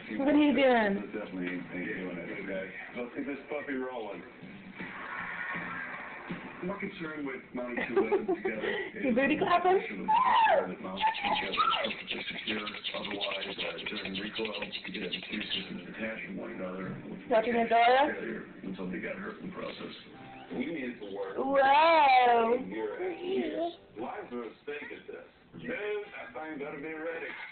What are you doing? This definitely ain't doing it, okay? Let's get this puppy rolling. My concern with mounting two weapons together is You booty clapping? that mounts together are perfectly secure. Otherwise, during recoil, you get pieces that detach from one another. Watching a Dora? Failure when somebody got hurt in the process. We need to work. Wow. Lives are at stake at this. Dude, that thing better be ready.